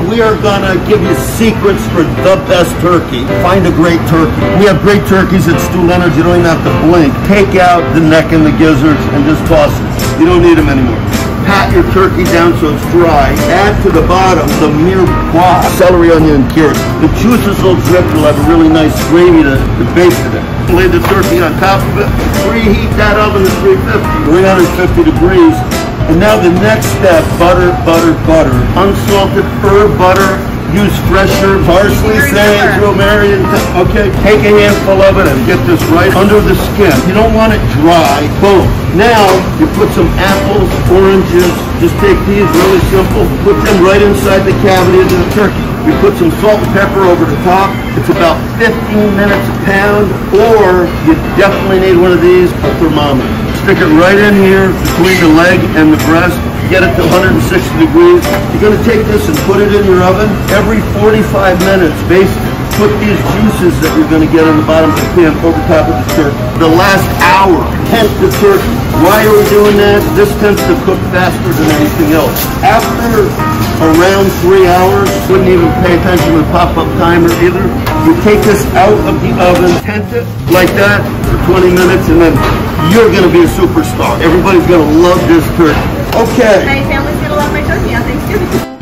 we are gonna give you secrets for the best turkey. Find a great turkey. We have great turkeys at Stu Leonard's. You don't even have to blink. Take out the neck and the gizzards and just toss it. You don't need them anymore. Pat your turkey down so it's dry. Add to the bottom the mirepoix, celery, onion, and carrots. The juices will drip. You'll have a really nice gravy to baste it in. Lay the turkey on top of it. Preheat that oven to 350 degrees. And now the next step, butter, butter, butter. Unsalted herb butter. Use fresh herbs, parsley, sage, rosemary, okay? Take a handful of it and get this right under the skin. You don't want it dry. Boom. Now, you put some apples, oranges, just take these, really simple. Put them right inside the cavity of the turkey. We put some salt and pepper over the top. It's about 15 minutes a pound, or you definitely need one of these, a thermometer. Stick it right in here between the leg and the breast. Get it to 160 degrees. You're going to take this and put it in your oven. Every 45 minutes, basically, put these juices that you're going to get on the bottom of the pan over top of the turkey. The last hour, tent the turkey. Why are we doing that? This tends to cook faster than anything else. After around 3 hours, wouldn't even pay attention to the pop-up timer either. You take this out of the oven, tent it like that for 20 minutes, and then you're going to be a superstar. Everybody's going to love this turkey. Okay. My family's going to love my turkey on Thanksgiving.